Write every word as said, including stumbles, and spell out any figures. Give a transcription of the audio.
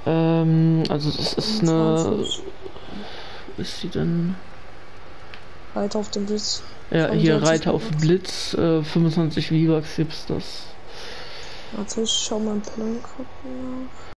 Ähm, also das ist eine... fünfundzwanzig. Ist sie denn? Reiter auf dem Blitz. Ja, Von hier George Reiter auf Lucas. Blitz, äh, fünfundzwanzig V-Bucks gibt's das. Warte, ich schau mal im Plan nach.